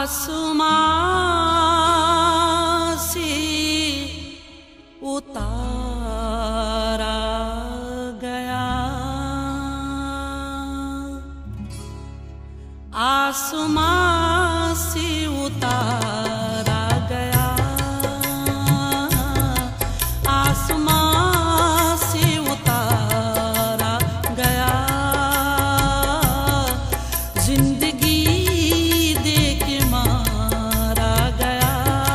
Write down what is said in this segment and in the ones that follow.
आसमां से उतारा गया, आसमां से उतारा गया, आसमां से उतारा गया, जिंदगी दे के मारा गया,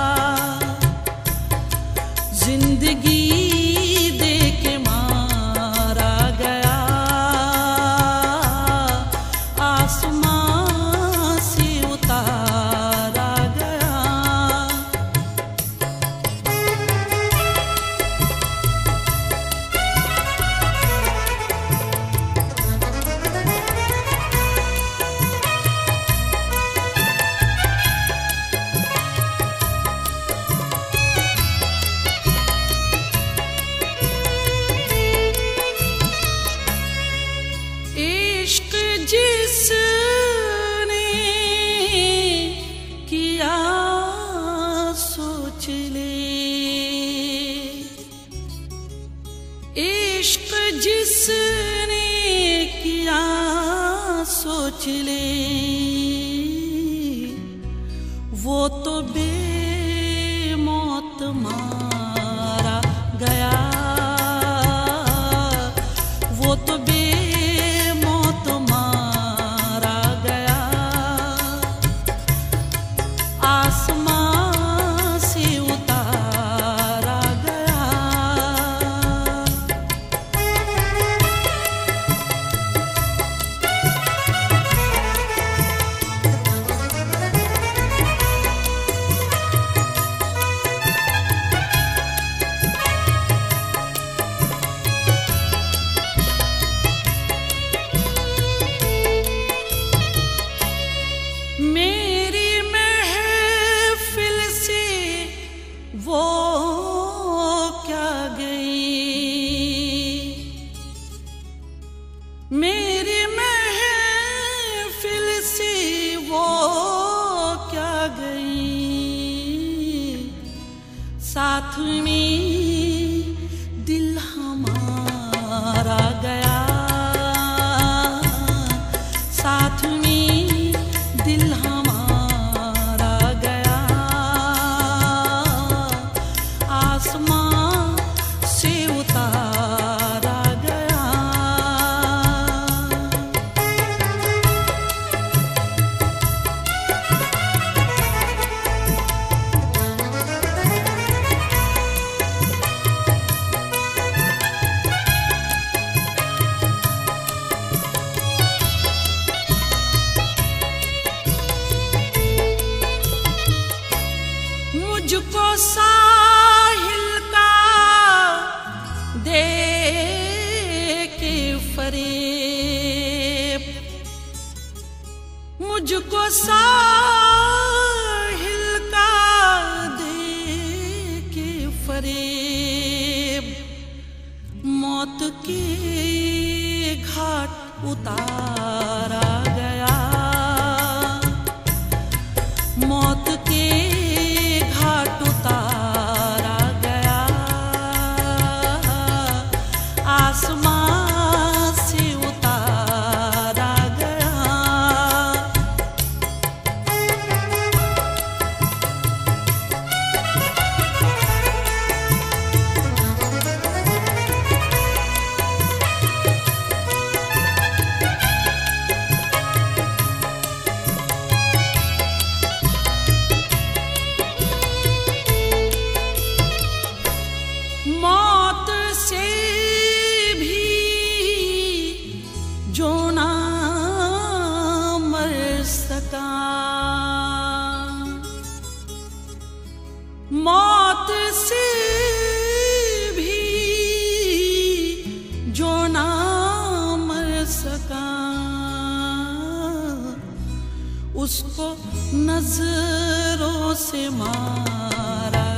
जिंदगी दे के मारा गया, आसमां से उतारा गया। इश्क जिसने किया सोच ले, इश्क जिसने किया सोच ले, वो तो बेमौत मारा गया, वो तो बेमौत मारा गया, आसमां से उतारा गया। मेरी महफिल से वो क्या गई, मेरी महफिल से वो क्या गई, साथ में दिल हमारा गया, साथ में दिल हमारा गया, आसमां से उतारा गया। मुझको साहिल का दे के फरेब, मुझको साहिल का दे के फरेब, मौत के घाट उतारा गया, मौत के घाट उतारा गया, आसमां से उतारा गया। मौत से भी जो ना मर सका, मौत से भी जो ना मर सका, उसको नजरों से मारा